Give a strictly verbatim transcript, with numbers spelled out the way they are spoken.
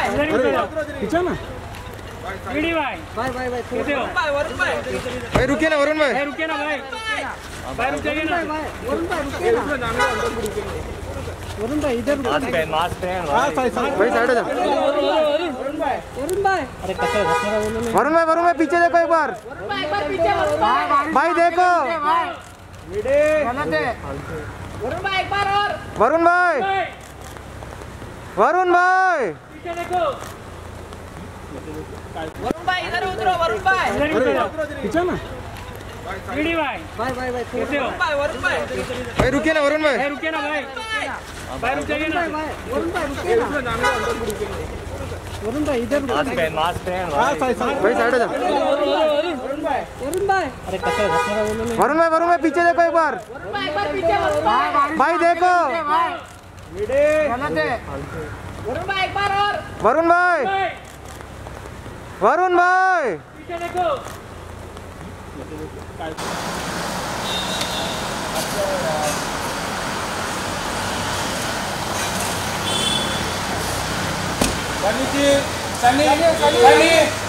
पीछे ना भाई भाई भाई भाई रुकिए ना वरुण भाई रुकिए ना भाई भाई रुकिए ना वरुण भाई रुकिए ना वरुण भाई इधर मास्क पहन मास्क पहन भाई साइड हो जा वरुण भाई वरुण भाई अरे कैसे वरुण भाई वरुण भाई पीछे देखो एक बार एक बार पीछे भाई देखो गलत है वरुण भाई एक बार और वरुण भाई वरुण भाई पीछे देखो वरुण भाई इधर उतरो वरुण भाई पीछे ना भाई भाई भाई भाई वरुण भाई वरुण भाई भाई रुकिए ना वरुण भाई रुकिए ना भाई भाई रुकिए ना वरुण भाई रुकिए ना वरुण भाई इधर मास्क पहन मास्क पहन भाई साइड हो जा वरुण भाई वरुण भाई अरे कैसे वरुण भाई वरुण भाई पीछे देखो एक बार एक बार पीछे भाई देखो गलत है वरुण भाई एक बार और वरुण भाई वरुण भाई पीछे देखो सनी सनी सनी